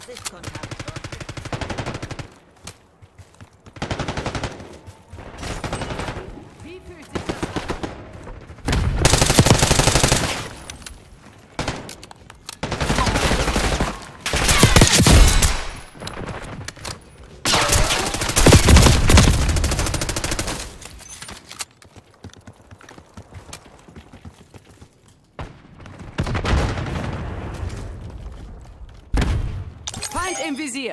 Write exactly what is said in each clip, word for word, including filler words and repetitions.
Sichtkontakt. Wie fühlt sich das Feind im Visier.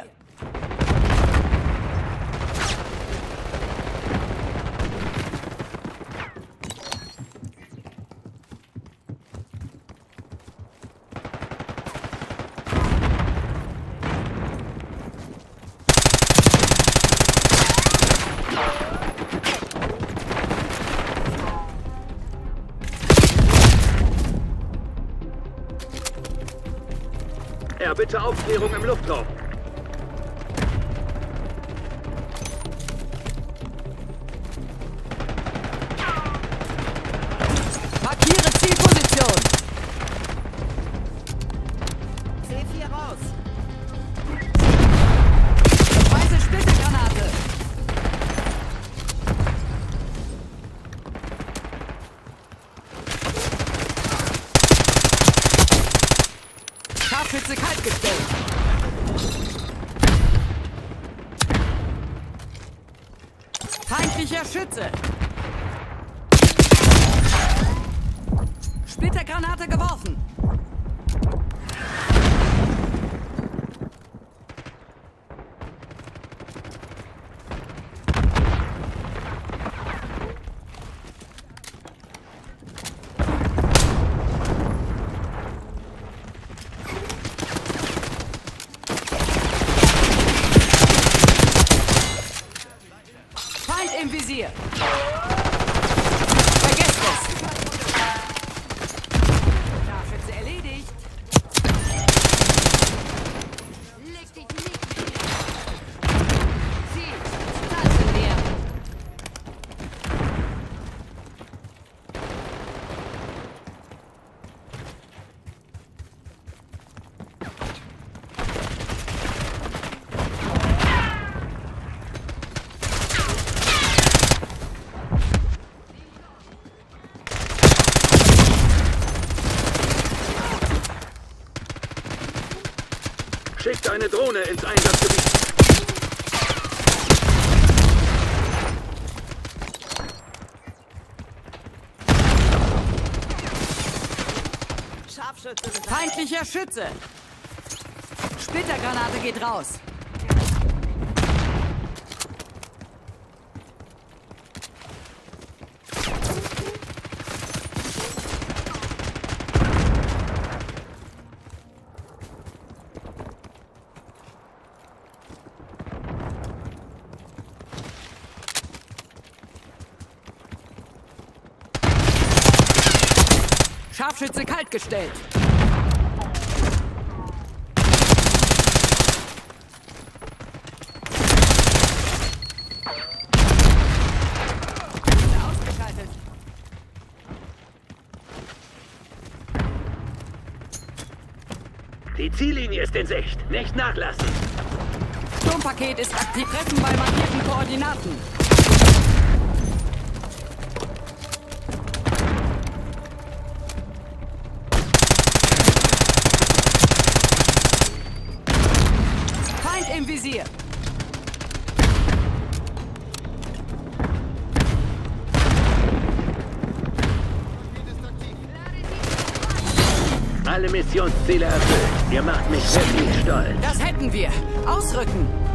Ja, bitte Aufklärung im Luftraum. Markiere Zielposition. C vier raus. Weiße Splittergranate. Scharfschütze kalt gestellt. Feindlicher Schütze. Splittergranate geworfen. Feind im Visier. Vergesst es. Scharfschütze erledigt. Leg dich nicht. Ziel. Stationär. Schickt eine Drohne ins Einsatzgebiet. Scharfschütze. Feindlicher Schütze. Splittergranate geht raus. Scharfschütze kaltgestellt. Ausgeschaltet. Die Ziellinie ist in Sicht. Nicht nachlassen. Sturmpaket ist aktiv. Treffen bei markierten Koordinaten. Feind im Visier. Alle Missionsziele erfüllt. Ihr macht mich wirklich stolz. Das hätten wir. Ausrücken.